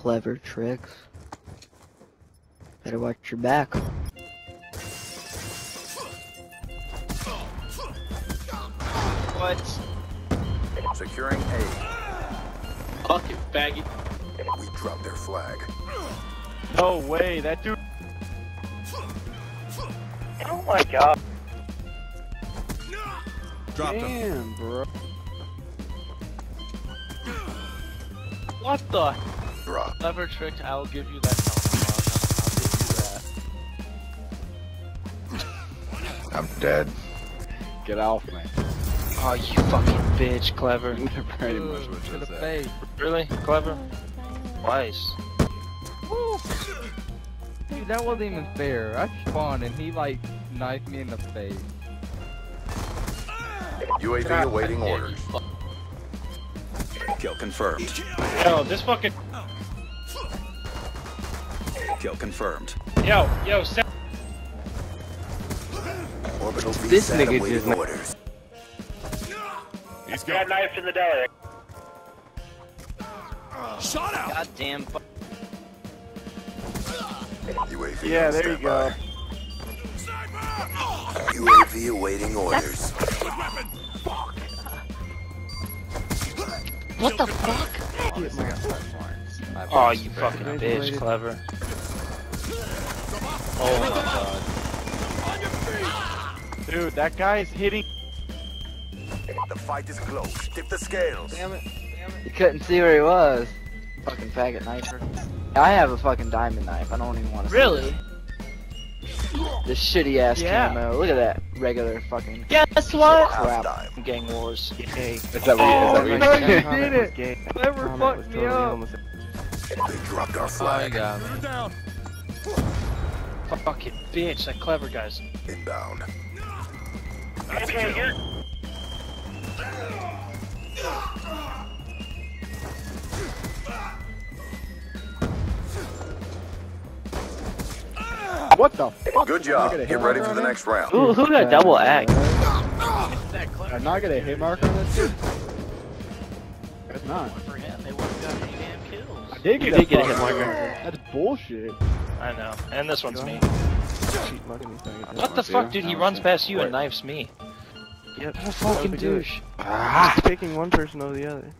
Clever tricks. Better watch your back. What? Securing A. Fucking faggot. We dropped their flag. No way, that dude. Oh my god. Dropped him. Damn, bro. What the? Drop. Clever trick, I'll give you that. I'll give you that. I'm dead. Get off me. Oh, you fucking bitch, Clever. Pretty much what you said. Really? Clever? Twice. Dude, that wasn't even fair. I spawned and he like knifed me in the face. UAV awaiting orders. Kill confirmed. Yo, this fucking. Kill confirmed. Yo, Orbital This VSAT nigga awaiting just- orders. He's got knife in the deli. Shot out. Goddamn. UAV Yeah, on there you go. standby. UAV awaiting orders. What the fuck? Oh, you fucking bitch, Clever. Oh my god. Dude, that guy's hitting. The fight is close. Tip the scales. Damn it. You couldn't see where he was. Fucking faggot knifer. I have a fucking diamond knife. I don't even want to. Really? This shitty ass Yeah. camo. Look at that regular fucking. Guess what? Crap. Halftime. Gang wars. Yay. Is that Oh, what no, you you did it! Clever fucked me up! They dropped our Oh, you flag. got me. Fucking bitch, that Clever guy's. Inbound. Okay, you're. What the fuck? Good job. Get ready for the next round. Who got double axe? I'm not gonna hit marker on this dude. That's not. For him, they would have got any damn kills. I did You get did get a fucking hit marker. That's bullshit. I know. And this one's me. What What the fuck, dude? He runs past you and knifes me. Yep. What a fucking douche. Just picking one person over the other.